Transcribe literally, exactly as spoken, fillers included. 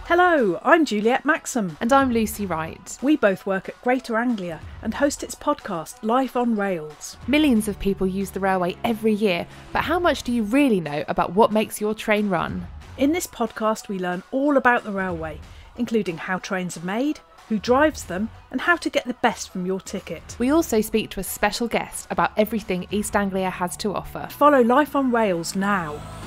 Hello, I'm Juliet Maxim. And I'm Lucy Wright. We both work at Greater Anglia and host its podcast, Life on Rails. Millions of people use the railway every year, but how much do you really know about what makes your train run? In this podcast, we learn all about the railway, including how trains are made, who drives them, and how to get the best from your ticket. We also speak to a special guest about everything East Anglia has to offer. Follow Life on Rails now.